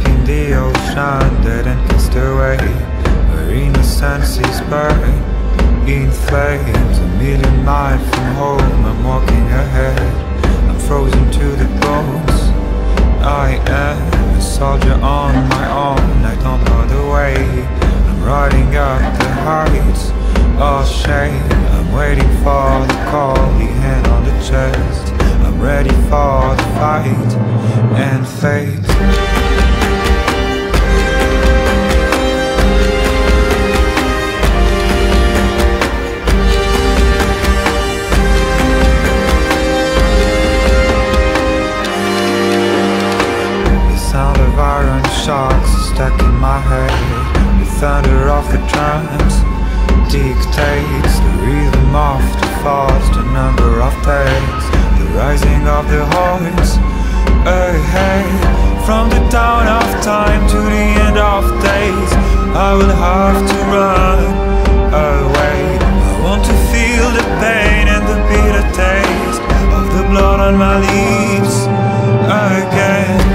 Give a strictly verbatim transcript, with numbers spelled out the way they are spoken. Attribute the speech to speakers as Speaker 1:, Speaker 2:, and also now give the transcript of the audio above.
Speaker 1: in the ocean, dead and cast away, where innocence is buried in flames. A million miles from home, I'm walking ahead, I'm frozen to the bones. I am a soldier on my own, I don't know the way. I'm riding up the heights of shame, I'm waiting for the call, the hand on the chest. I'm ready for the fight and fate. Iron shocks stuck in my head. The thunder of the drums dictates the rhythm of the thoughts, the number of days, the rising of the horns ahead. From the dawn of time to the end of days, I will have to run away. I want to feel the pain and the bitter taste of the blood on my lips again.